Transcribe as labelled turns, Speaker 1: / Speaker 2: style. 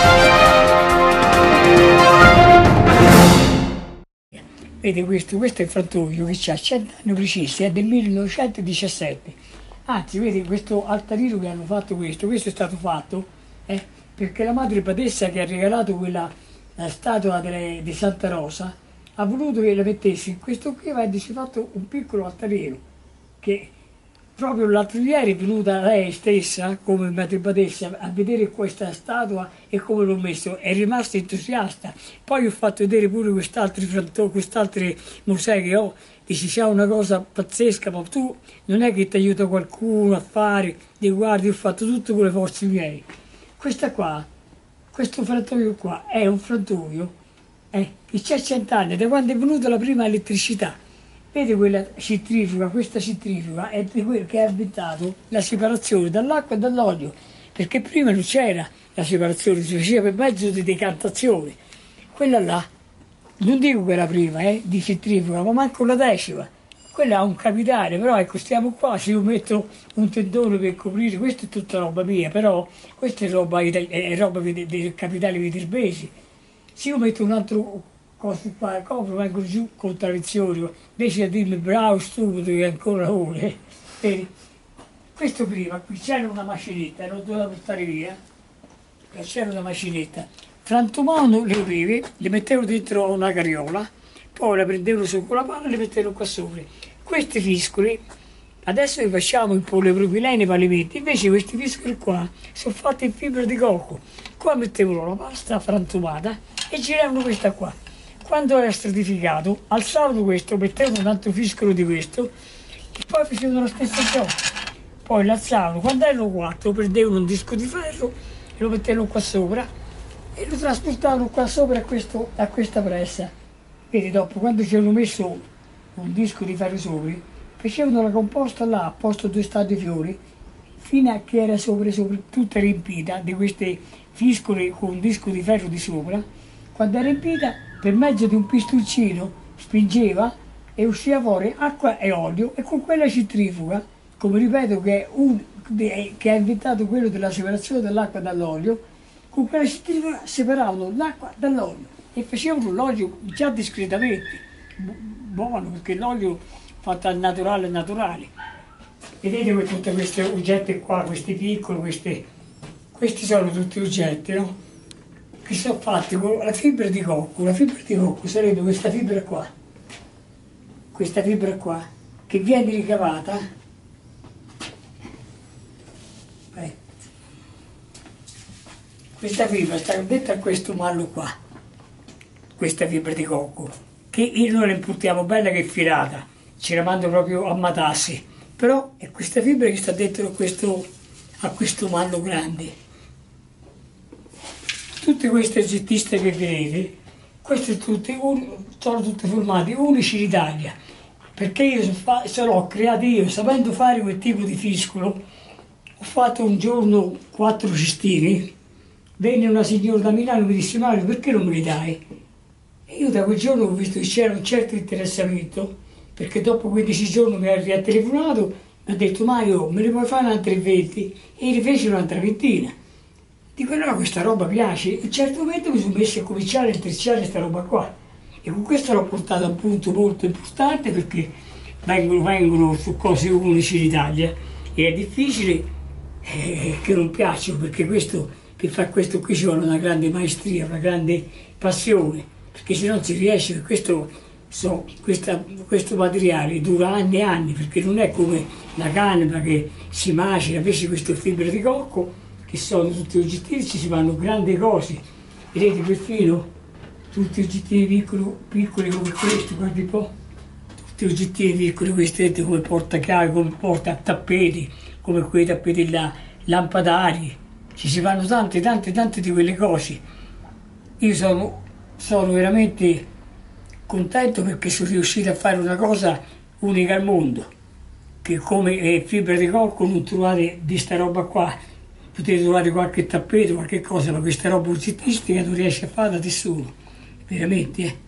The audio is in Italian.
Speaker 1: Vedi questo è il frantoio che ha 100 anni precisi, è del 1917. Anzi, vedi questo altarino che hanno fatto questo è stato fatto perché la madre Badessa che ha regalato quella statua di Santa Rosa ha voluto che la mettessi in questo qui e si è fatto un piccolo altarino che proprio l'altro ieri è venuta lei stessa come madre Badessa a vedere questa statua e come l'ho messo, è rimasta entusiasta. Poi ho fatto vedere pure quest'altri musei che ho, dici c'è una cosa pazzesca, ma tu non è che ti aiuta qualcuno a fare, ti guardi, ho fatto tutto con le forze miei. Questo frantoio qua è un frantoio che c'è 100 anni, da quando è venuta la prima elettricità. Vedi quella centrifuga, questa centrifuga è di quello che ha inventato la separazione dall'acqua e dall'olio, perché prima non c'era la separazione, si faceva per mezzo di decantazione. Quella là, non dico quella prima, di centrifuga, ma manco la decima. Quella ha un capitale, però ecco, stiamo qua, se io metto un tendone per coprire, questa è tutta roba mia, però questa è roba del capitale viterbesi. Se io metto un altro cosa qua, copro, vengo giù contraddizione, invece di dirmi bravo, stupido, che ancora ora. Vedi? Questo prima, qui c'era una macinetta, non doveva portare via, c'era una macinetta. Frantumavano le olive, le mettevano dentro una carriola, poi le prendevano su con la palla e le mettevano qua sopra. Questi fiscoli, adesso li facciamo in polipropilene pavimenti, invece questi fiscoli qua sono fatti in fibra di cocco. Qua mettevano la pasta frantumata e giravano questa qua. Quando era stratificato, alzavano questo, mettevano un altro fiscolo di questo e poi facevano la stessa cosa. Poi l'alzavano, quando erano quattro, prendevano un disco di ferro e lo mettevano qua sopra e lo trasportavano qua sopra a questa pressa. Vedi, dopo, quando ci hanno messo un disco di ferro sopra, facevano la composta là, a posto dove stanno i fiori, fino a che era sopra tutta riempita di queste fiscole con un disco di ferro di sopra. Quando era riempita, per mezzo di un pistoncino spingeva e usciva fuori acqua e olio, e con quella centrifuga, come ripeto che ha inventato quello della separazione dell'acqua dall'olio, con quella centrifuga separavano l'acqua dall'olio e facevano l'olio già discretamente, buono, perché l'olio fatto al naturale. Vedete tutti questi oggetti qua, questi piccoli, questi sono tutti oggetti, no? Che sono fatti con la fibra di cocco. La fibra di cocco sarebbe questa fibra qua, che viene ricavata. Questa fibra sta dentro a questo mallo qua, questa fibra di cocco, che noi la importiamo bella che è filata, ce la mando proprio a matassi, però è questa fibra che sta dentro a questo mallo grande. Tutte queste oggettiste che vedete, queste sono tutte formate unici d'Italia, perché io ho creato io, sapendo fare quel tipo di fiscolo. Ho fatto un giorno 4 cestini, venne una signora da Milano e mi disse: Mario, perché non me li dai? E io da quel giorno ho visto che c'era un certo interessamento, perché dopo 15 giorni mi ha riatelefonato, mi ha detto: Mario, me ne puoi fare altre 20? E ne fece un'altra ventina. Dico: no, questa roba piace. E a un certo momento mi sono messo a cominciare a intrecciare questa roba qua. E con questo l'ho portato a un punto molto importante, perché vengono su cose unici d'Italia e è difficile che non piacciono, perché per fare questo qui ci vuole una grande maestria, una grande passione, perché se non si riesce, per questo materiale dura anni e anni, perché non è come la canapa che si macina, invece questo è fibra di cocco, che sono tutti oggettini, ci si fanno grandi cose. Vedete perfino tutti oggettini piccoli come questo, guardi un po', tutti oggettini piccoli questi, come portachiavi, come porta-tappeti, come quei tappeti là, lampadari, ci si fanno tante di quelle cose. Io sono veramente contento perché sono riuscito a fare una cosa unica al mondo, che come fibra di cocco non trovate di sta roba qua. Potete trovare qualche tappeto, qualche cosa, ma questa roba oggettistica non riesce a fare da nessuno, veramente.